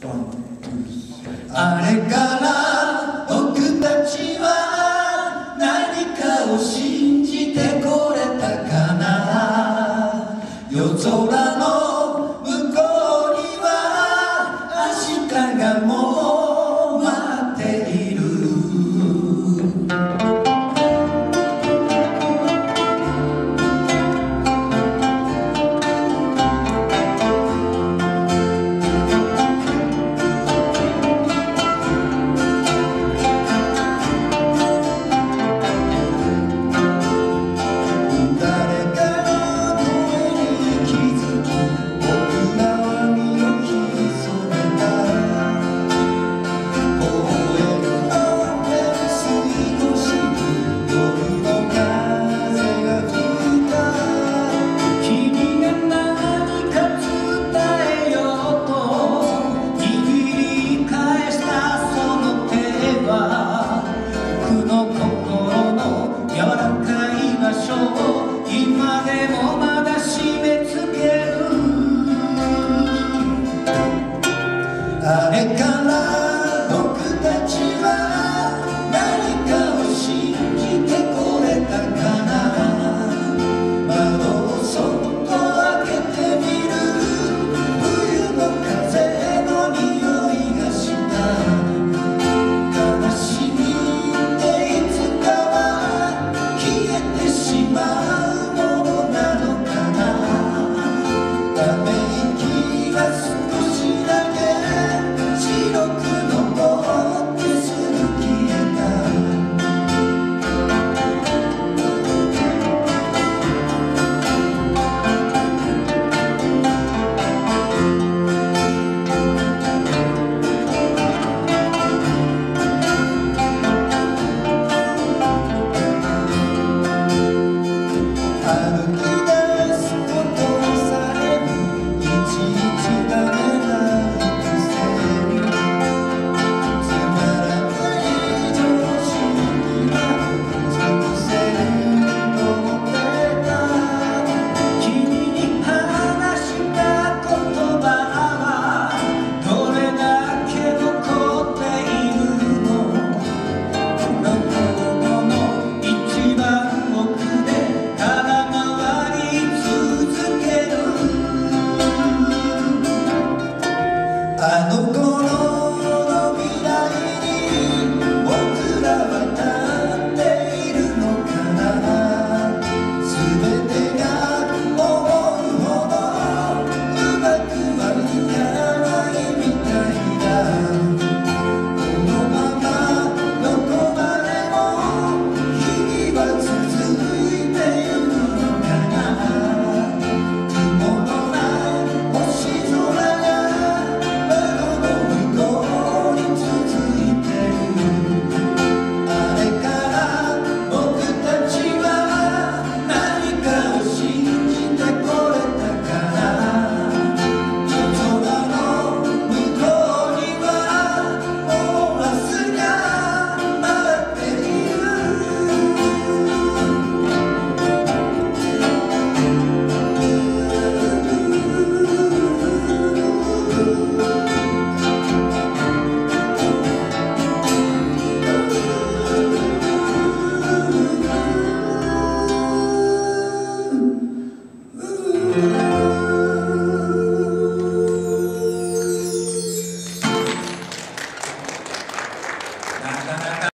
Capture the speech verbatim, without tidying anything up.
あれから僕たちは何かを信じてこれたかな。夜空の向こうには明日がもう待っている。今でもまだ締め付ける。あれから僕たちは何かを信じてこれたかな。窓をそっと開けてみる。冬の風の匂いがした。悲しみっていつかは消えてしまう。あの頃の未来に僕らは立っているのかな。全てが思うほどうまくはいかないみたいだ。このままどこまでも日々は続いてゆくのかな。雲のない星空がなかな